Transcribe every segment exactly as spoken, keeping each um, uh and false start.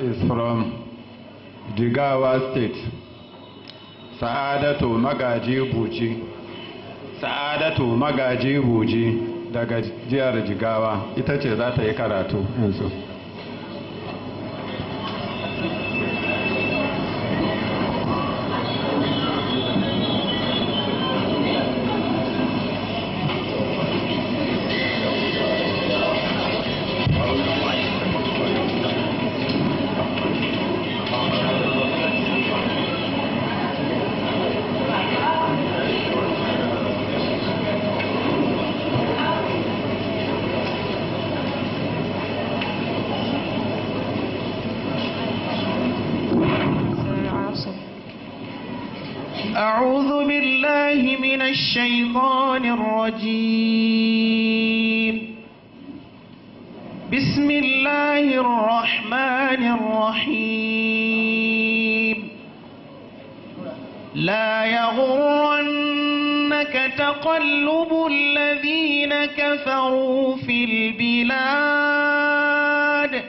is from Jigawa State. Sa'adatu Magaji Buji. Sa'adatu Magaji Buji daga jihar Jigawa ita ce za ta yi karatu yanzu. أعوذ بالله من الشيطان الرجيم. بسم الله الرحمن الرحيم. لا يغرنك تقلب الذين كفروا في البلاد.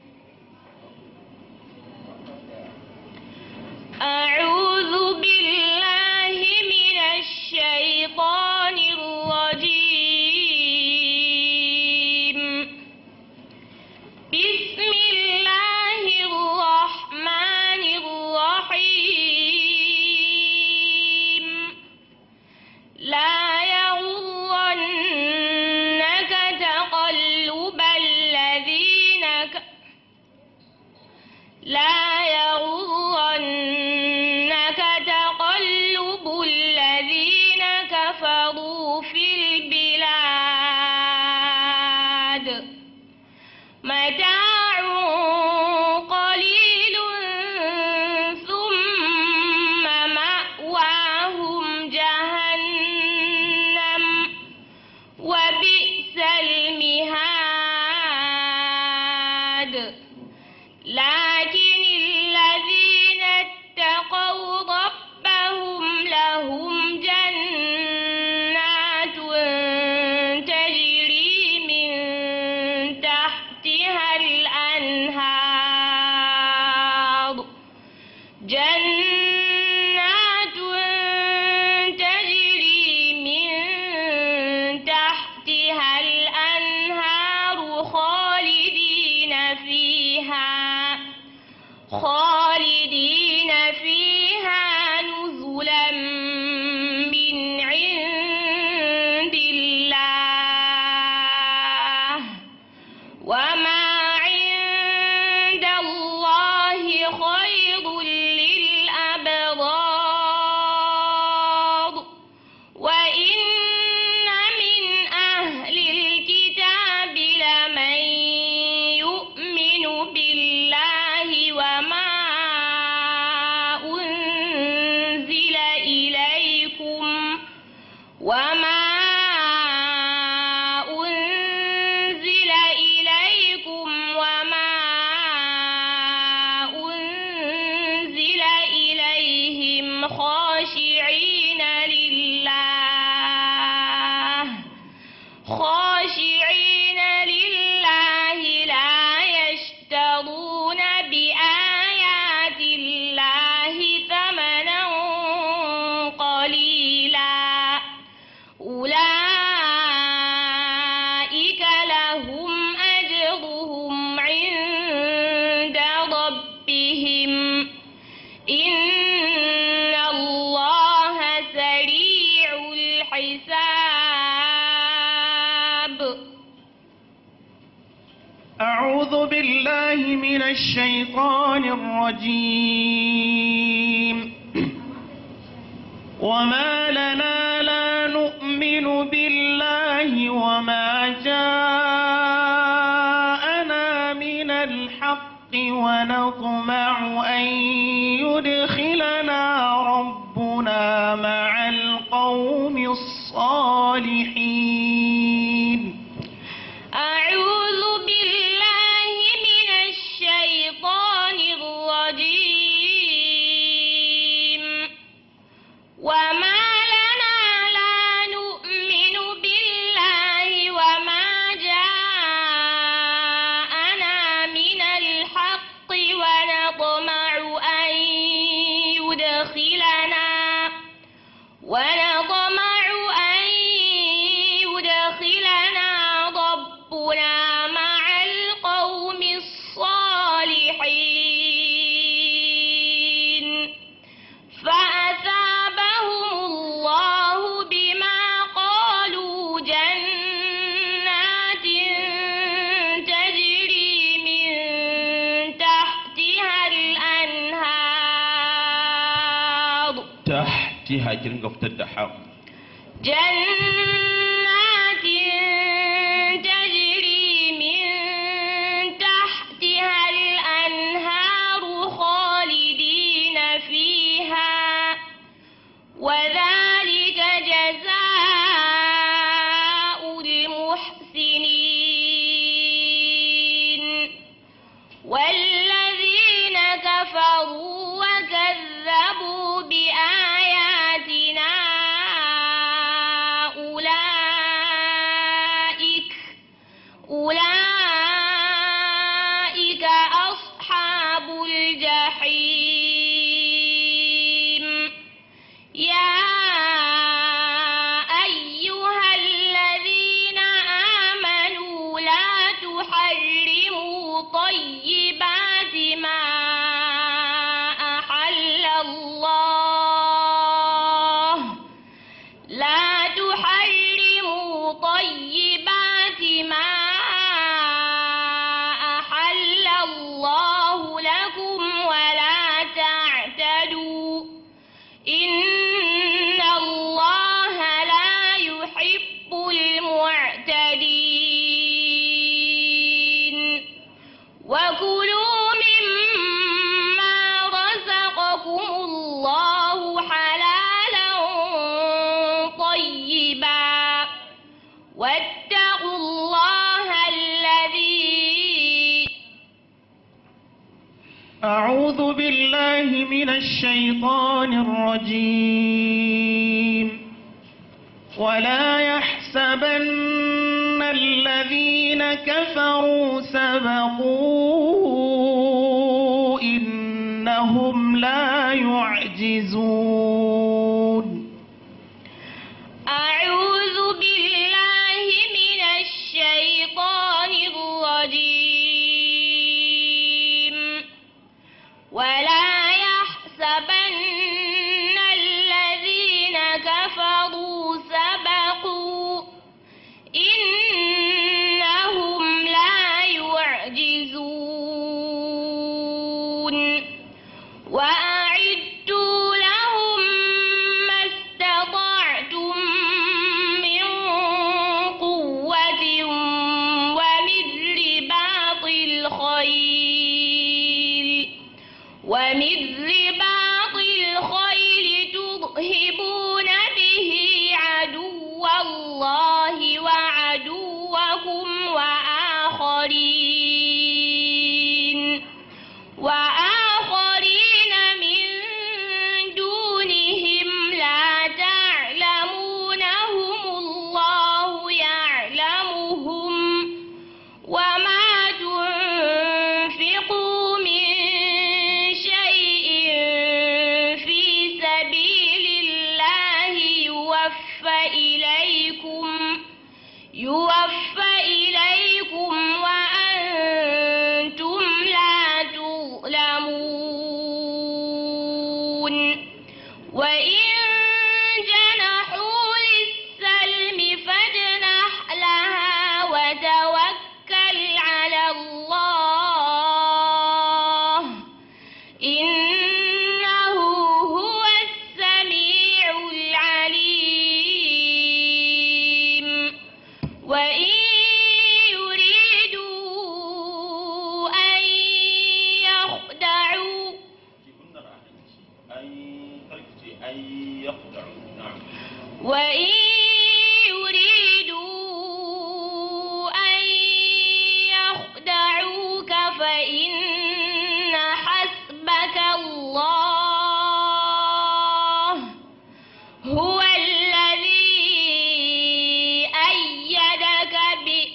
أعوذ بالله من الشيطان الرجيم. بسم الله الرحمن الرحيم. لا يغرنك تقلب الذين ك... لا يغرنك تقلب الذين كفروا في البلاد. متاع قليل ثم مأواهم جهنم وبئس المهاد. لكن الذين اتقوا ربهم لهم جنات تجري من تحتها الأنهار جنات تجري من تحتها الأنهار خالدين فيها خالدين فيها نزلا من عند الله وما عند الله خير للأبرار. وإن من أهل الكتاب لمن يؤمن بالله وما أنزل إليكم وما أنزل إليكم وما أنزل إليهم خاشعين لله خاشعين لله لا يشترون بآيات الله ثمنا قليلا. أولئك لهم أجرهم عند ربهم إن الله سريع الحساب. أعوذ بالله من الشيطان الرجيم. وما لنا لا نؤمن بالله وما جاءنا من الحق ونطمع أن يدخلنا ربنا مع القوم الصالحين. أعوذ بالله من الشيطان الرجيم. وما لنا لا نؤمن بالله وما جاءنا من الحق فيها كرنك افتد حق جنات تجري من تحتها الأنهار خالدين فيها وذلك جزاء المحسنين والذين كفروا وكذبوا بآياتنا أولئك أولئك أصحاب الجحيم يا أيها الذين آمنوا لا تحرموا طيبات ما أحل الله لا تحرموا طيبات ما أحل الله لكم ولا تعتدوا إن الله لا يحب المعتدين وكلوا مما رزقكم الله حلالا طيبا واتقوا الله الذي أعوذ بالله من الشيطان الرجيم ولا يحسبن الذين كفروا سبقوا إنهم لا يعجزون أعوذ بالله من الشيطان الرجيم ولا يحسبن الذين كفروا سبقوا إنهم لا يعجزون وأعدوا لهم ما استطعتم من قوة ومن رباط الخيل ومن رباط الخيل ترهبون به عدو الله وعدوكم وآخرين وآخرين من دونهم لا تعلمونهم الله يعلمهم وما تنفقوا من شيء في سبيل الله يوفى إليكم يوفى إليكم وأنتم لا تظلمون وإن جنحوا للسلم فاجنح لها وتوكل على الله إنه هو السميع العليم وإن يريدوا أن يخدعوا أن يخدعوا نعم وإن يريدوا أن يخدعوك فإن حسبك الله هو الذي أيدك به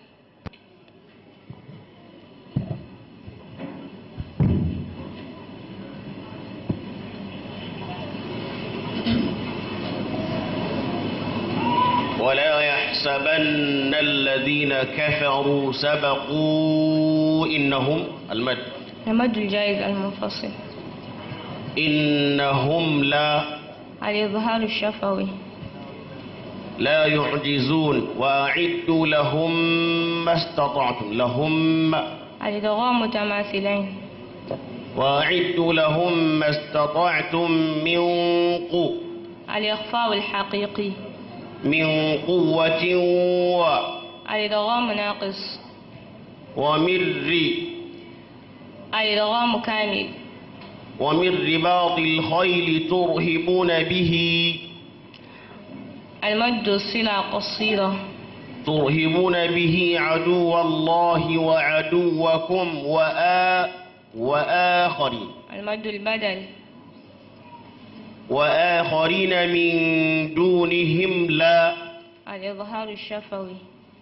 ولا يحسبن الذين كفروا سبقوا إنهم المد المد الجائز المنفصل إنهم لا الإظهار الشفوي لا يعجزون وأعدوا لهم ما استطعتم لهم الإدغام متماثلين وأعدوا لهم ما استطعتم من قوة الإخفاء الحقيقي. من قوة و الإدغام ناقص. ومن ر الإدغام كامل. ومن رباط الخيل ترهبون به. المد الصلة قصيرة. ترهبون به عدو الله وعدوكم وآ وآخرين. المد البدل. وآخرين من دونهم لا. الإظهار الشفوي.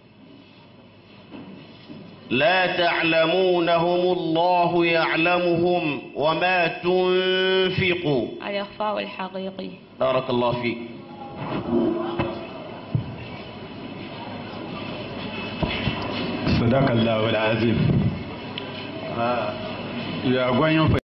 لا تعلمونهم الله يعلمهم وما تنفقوا. الإخفاء الحقيقي. بارك الله فيك. صدق الله العظيم. يا